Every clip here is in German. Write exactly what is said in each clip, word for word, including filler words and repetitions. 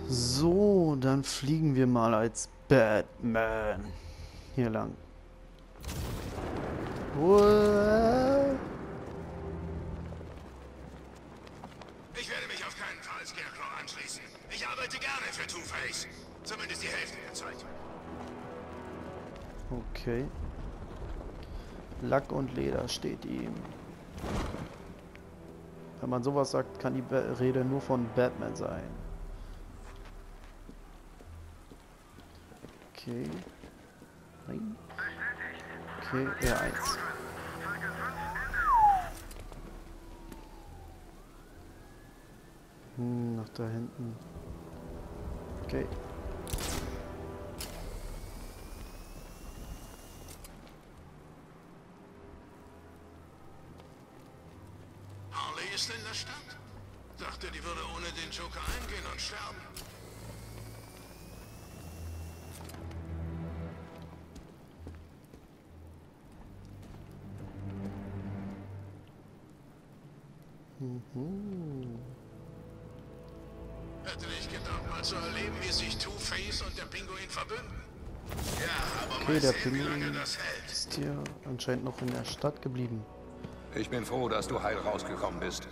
So, dann fliegen wir mal als Batman hier lang. Uah. Ich werde mich auf keinen Fall Scarecrow anschließen. Ich arbeite gerne für Two-Face. Zumindest die Hälfte der Zeit. Okay. Lack und Leder steht ihm. Wenn man sowas sagt, kann die Ba- Rede nur von Batman sein. Okay. Nein. Okay, R eins. Hm, nach da hinten. Okay. Harley ist in der Stadt. Dachte, die würde ohne den Joker eingehen und sterben. Mhm. Hätte nicht gedacht, mal zu erleben, wie sich Two-Face und der Pinguin verbünden. Ja, aber Okay, mal der sehen, wie lange Pinguin das hält. ist hier anscheinend noch in der Stadt geblieben. Ich bin froh, dass du heil rausgekommen bist.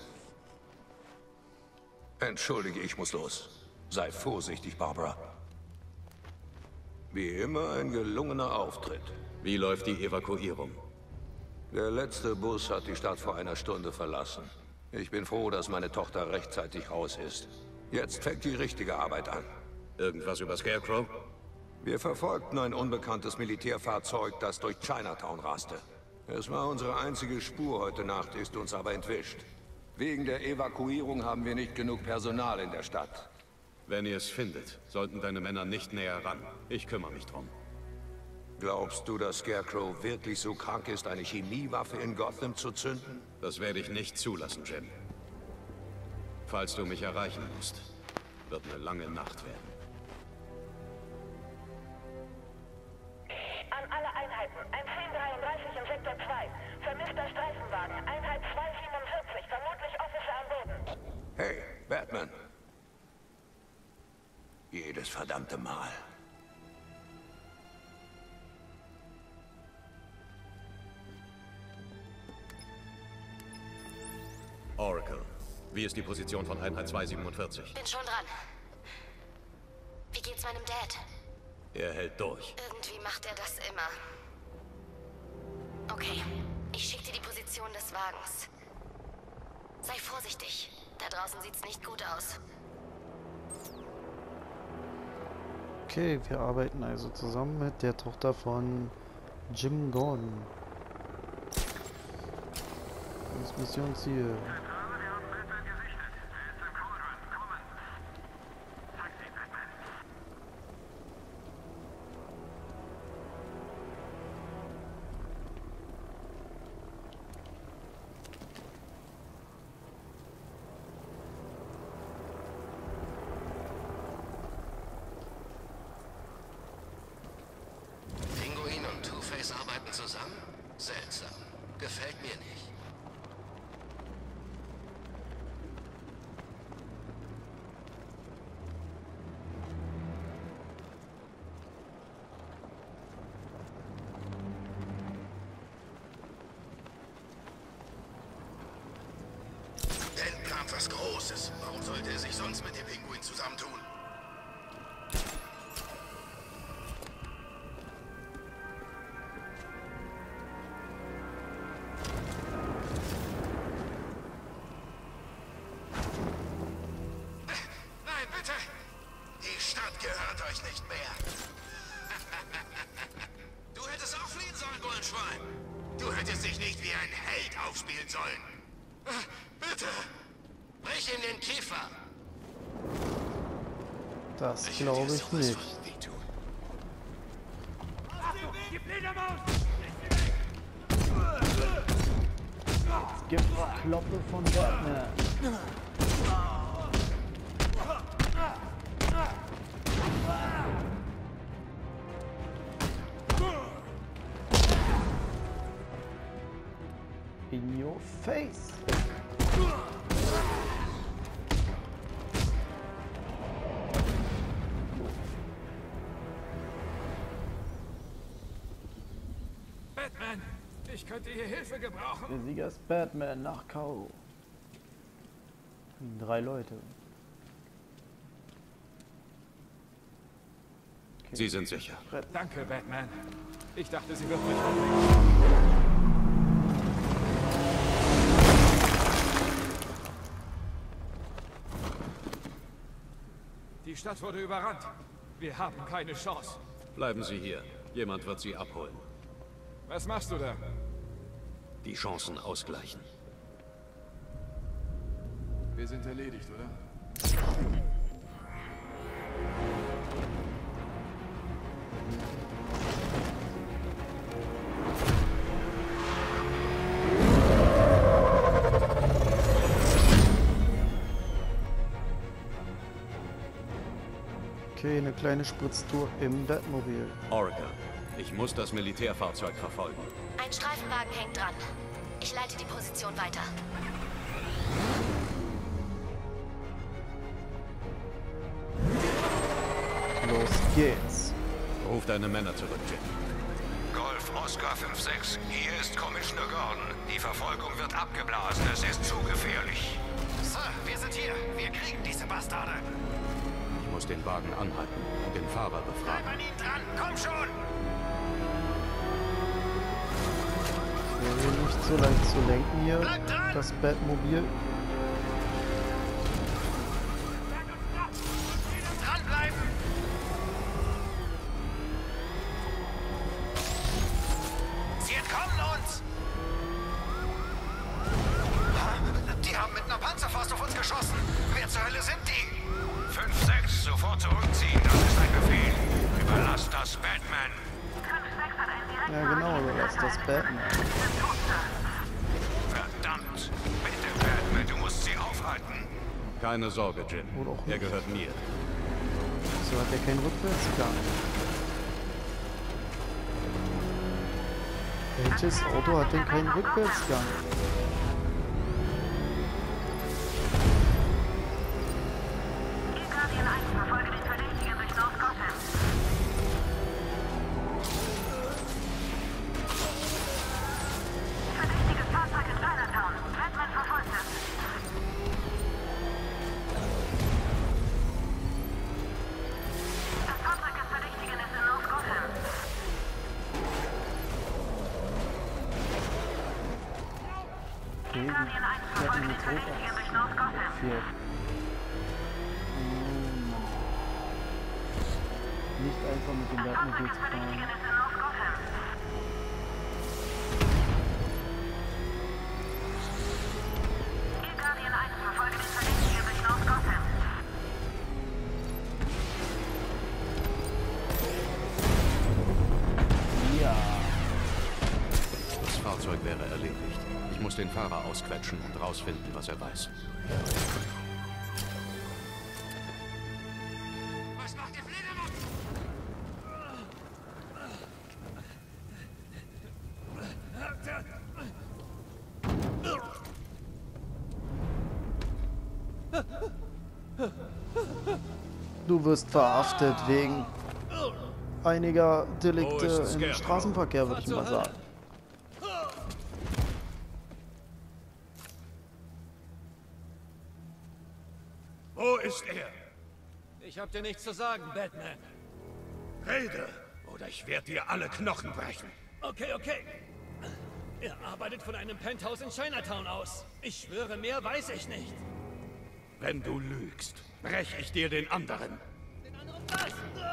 Entschuldige, ich muss los. Sei vorsichtig, Barbara. Wie immer ein gelungener Auftritt. Wie läuft die Evakuierung? Der letzte Bus hat die Stadt vor einer Stunde verlassen. Ich bin froh, dass meine Tochter rechtzeitig raus ist. Jetzt fängt die richtige Arbeit an. Irgendwas über Scarecrow? Wir verfolgten ein unbekanntes Militärfahrzeug, das durch Chinatown raste. Es war unsere einzige Spur heute Nacht, ist uns aber entwischt. Wegen der Evakuierung haben wir nicht genug Personal in der Stadt. Wenn ihr es findet, sollten deine Männer nicht näher ran. Ich kümmere mich drum. Glaubst du, dass Scarecrow wirklich so krank ist, eine Chemiewaffe in Gotham zu zünden? Das werde ich nicht zulassen, Jim. Falls du mich erreichen musst, wird eine lange Nacht werden. An alle Einheiten, ein zehn dreiunddreißig im Sektor zwei. Vermisster Streifenwagen, Einheit zwei siebenundvierzig, vermutlich Officer am Boden. Hey, Batman. Jedes verdammte Mal. Oracle, wie ist die Position von Einheit zwei siebenundvierzig? Bin schon dran. Wie geht's meinem Dad? Er hält durch. Irgendwie macht er das immer. Okay, ich schicke dir die Position des Wagens. Sei vorsichtig. Da draußen sieht's nicht gut aus. Okay, wir arbeiten also zusammen mit der Tochter von Jim Gordon. Das Missionsziel. Pinguin und Two-Face arbeiten zusammen? Seltsam. Gefällt mir nicht. Dan plant was Großes. Warum sollte er sich sonst mit dem Pinguin zusammentun? Nein, bitte! Die Stadt gehört euch nicht mehr. Du hättest auch fliehen sollen, Bullenschwein. Du hättest dich nicht wie ein Held aufspielen sollen. Bitte! Brich in den Kiefer! Das Ich glaube würde dir ich sowas nicht. von wehtun. Es gibt Kloppe von Batman. In your face. Batman, ich könnte hier Hilfe gebrauchen. Der Sieger ist Batman nach K O. Drei Leute. Okay. Sie sind sicher. Danke, Batman. Ich dachte, sie wird mich umbringen. Die Stadt wurde überrannt. Wir haben keine Chance. Bleiben Sie hier. Jemand wird Sie abholen. Was machst du da? Die Chancen ausgleichen. Wir sind erledigt, oder? Okay, eine kleine Spritztour im Batmobil. Oracle, ich muss das Militärfahrzeug verfolgen. Ein Streifenwagen hängt dran. Ich leite die Position weiter. Los geht's. Ruf deine Männer zurück, Jim. Golf Oscar fünf sechs, hier ist Commissioner Gordon. Die Verfolgung wird abgeblasen, es ist zu gefährlich. Sir, wir sind hier. Wir kriegen diese Bastarde. Ich muss den Wagen anhalten und den Fahrer befragen. Bleib an ihn dran, komm schon! Ja, nicht so leicht zu lenken hier, das Batmobil. Dranbleiben! Sie entkommen uns! Die haben mit einer Panzerfaust auf uns geschossen. Wer zur Hölle sind die? fünf sechs, sofort zurückziehen, das ist ein Befehl. Überlasst das Batman. Ja genau, überlass das Batman. Verdammt! Bitte, Batman, du musst sie aufhalten. Keine Sorge, Jim. Oder auch Er nicht. gehört mir. So hat er keinen Rückwärtsgang. Welches Auto hat denn keinen Rückwärtsgang? Okay, die werden mit Rot abgeführt. Hm. Nicht einfach mit dem Batmobil zu fahren. Ja. Das Fahrzeug wäre erledigt. Ich muss den Fahrer ausquetschen und rausfinden, was er weiß. Was macht der Fledermaus? Du wirst verhaftet wegen einiger Wo Delikte ist im Scarecrow? Straßenverkehr, würde ich mal sagen. Wo ist er? Ich hab dir nichts zu sagen, Batman. Rede, oder ich werde dir alle Knochen brechen. Okay, okay. Er arbeitet von einem Penthouse in Chinatown aus. Ich schwöre, mehr weiß ich nicht. Wenn du lügst, brech ich dir den anderen. Den anderen was?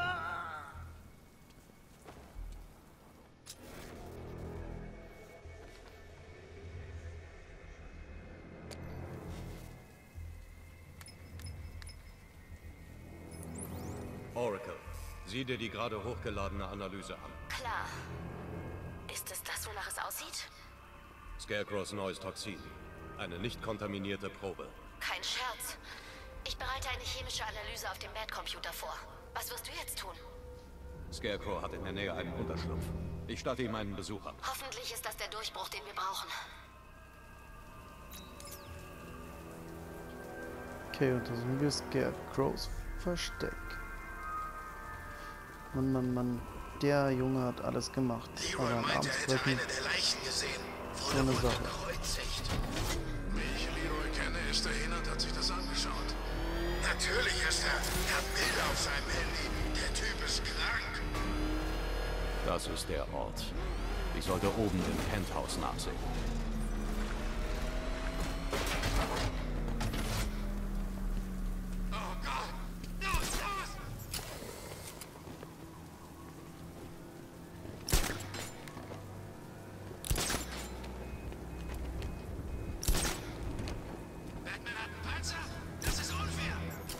Oracle, sieh dir die gerade hochgeladene Analyse an. Klar. Ist es das, wonach es aussieht? Scarecrows neues Toxin. Eine nicht kontaminierte Probe. Kein Scherz. Ich bereite eine chemische Analyse auf dem Bad-Computer vor. Was wirst du jetzt tun? Scarecrow hat in der Nähe einen Unterschlupf. Ich statte ihm einen Besuch ab. Hoffentlich ist das der Durchbruch, den wir brauchen. Okay, untersuchen wir Scarecrows Versteck. Mann, Mann, Mann. der Junge hat alles gemacht. Aber Leroy ein meinte, er hätte Armstrecken, eine der Leichen gesehen. so Wurde eine wohl Sache. gekreuzigt. Wie ich Leroy kenne, ist er hin und hat sich das angeschaut. Natürlich ist er. Er hat Bilder auf seinem Handy. Der Typ ist krank. Das ist der Ort. Ich sollte oben im Penthouse nachsehen. Oh Gott! Los, los! Batman hat einen Panzer? Das ist unfair!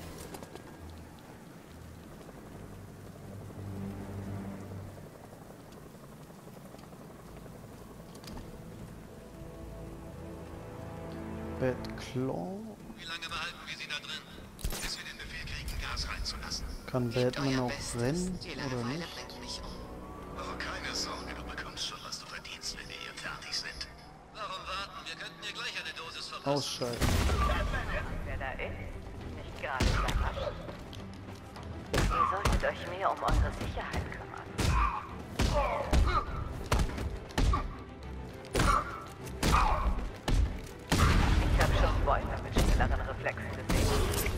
Batclaw. Wie lange behalten wir sie da drin? Bis wir den Befehl kriegen, Gas reinzulassen. Kann Batman auch rennen oder nicht? Aber keine Sorge, du bekommst schon, was du verdienst, wenn wir hier fertig sind. Warum warten? Wir könnten dir gleich eine Dosis verpassen. Ausschalten. Wer da ist, nicht gerade überrascht. Ihr solltet euch mehr um eure Sicherheit kümmern. Ich habe schon Beute mit schnelleren Reflexen gesehen.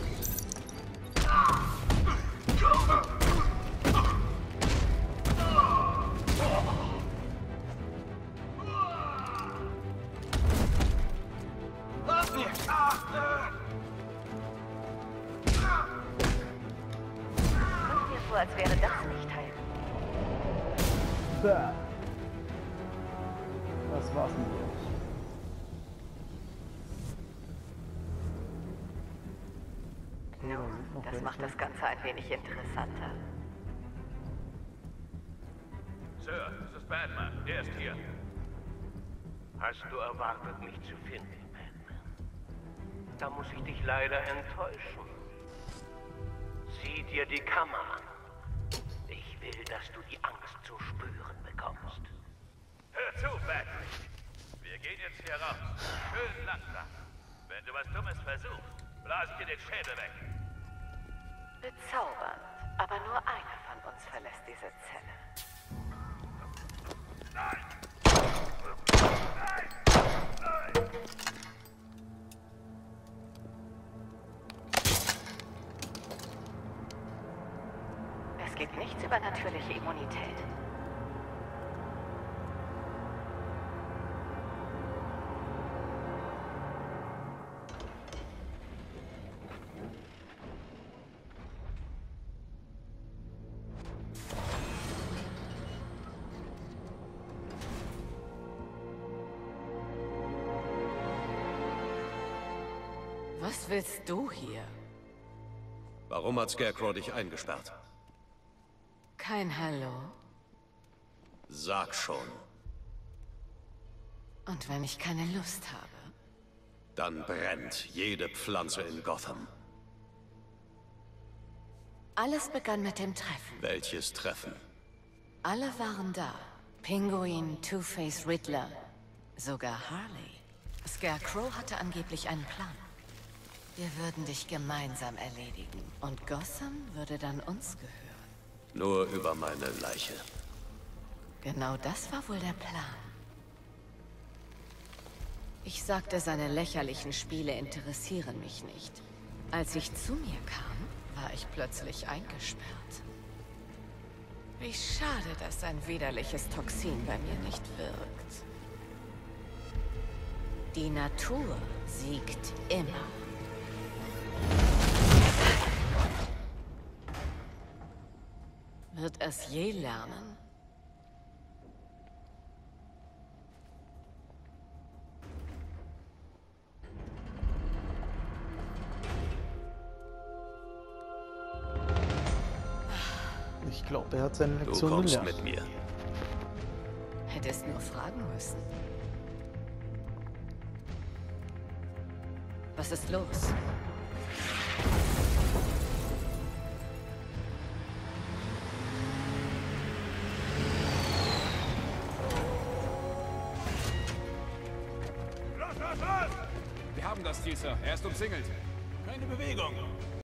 Kommt mir vor, als wäre das nicht heil. Das war's mit euch. Okay, da sind noch Das macht welche. das Ganze ein wenig interessanter. Sir, das ist Batman. Der ist hier. Hast du erwartet, mich zu finden, Batman? Da muss ich dich leider enttäuschen. Sieh dir die Kammer an. Ich will, dass du die Angst zu spüren bekommst. Hör zu, Batman. Wir gehen jetzt hier raus. Schön langsam. Wenn du was Dummes versuchst, blas dir den Schädel weg. Bezaubernd. Aber nur einer von uns verlässt diese Zelle. Nein! Es gibt nichts über natürliche Immunität. Was willst du hier? Warum hat Scarecrow dich eingesperrt? Kein Hallo? Sag schon. Und wenn ich keine Lust habe? Dann brennt jede Pflanze in Gotham. Alles begann mit dem Treffen. Welches Treffen? Alle waren da. Pinguin, Two-Face, Riddler, sogar Harley. Scarecrow hatte angeblich einen Plan. Wir würden dich gemeinsam erledigen. Und Gotham würde dann uns gehören. Nur über meine Leiche. Genau das war wohl der Plan. Ich sagte, seine lächerlichen Spiele interessieren mich nicht. Als ich zu mir kam, war ich plötzlich eingesperrt. Wie schade, dass ein widerliches Toxin bei mir nicht wirkt. Die Natur siegt immer. Wird es je lernen? Ich glaube, er hat seine Du Lektion kommst gelernt. mit mir. Hättest nur fragen müssen. Was ist los? Los, los, los! Wir haben das Ziel, Sir. Er ist umzingelt. Keine Bewegung.